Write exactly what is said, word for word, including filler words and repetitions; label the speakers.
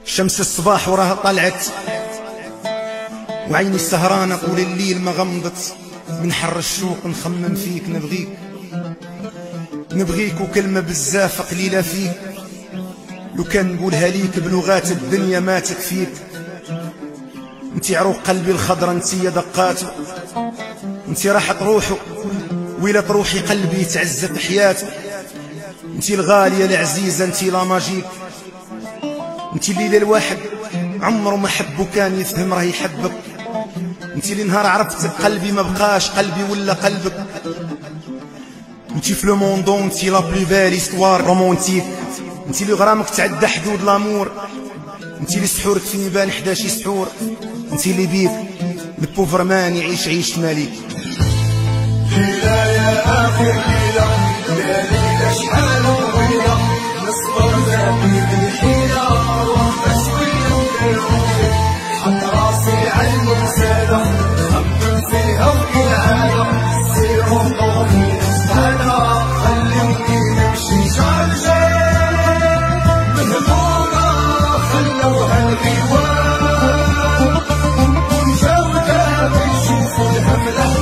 Speaker 1: شمس الصباح وراها طلعت وعيني سهرانة طول الليل ما غمضت، من حر الشوق نخمم فيك نبغيك نبغيك وكلمة بزاف قليلة فيك، لو كان نقولها ليك بلغات الدنيا ما تكفيك. انتي عروق قلبي الخضرا، انتي يا دقاته، انتي راحت روحه ويلا تروحي قلبي تعزت حياته. انتي الغالية العزيزة، انتي لا ماجيك، انتي الليلة الواحد عمره ما حب وكان يفهم راه يحبك. انتي اللي نهار عرفتك قلبي ما بقاش قلبي ولا قلبك. انتي في لو موندون، انتي لا بلو بال استوار رومونتيك، انتي اللي غرامك تعدى حدود لامور، انتي اللي سحورك في ميبان حداشي سحور، انتي اللي بيك البوفر مان يعيش عيش مالك.
Speaker 2: ليلة يا اخي ليلة يا ليلة شحال طويلة، نصبر ذاتي بالحيلة وقفة شوية وديروحي، حط راسي عالمرسالة خمم فيها وكالعادة، سيروا طوحي نسمعنا خلوني نمشي شارجة مهمومة خلوها الغيوان، جاودها بيشوفوا الهملة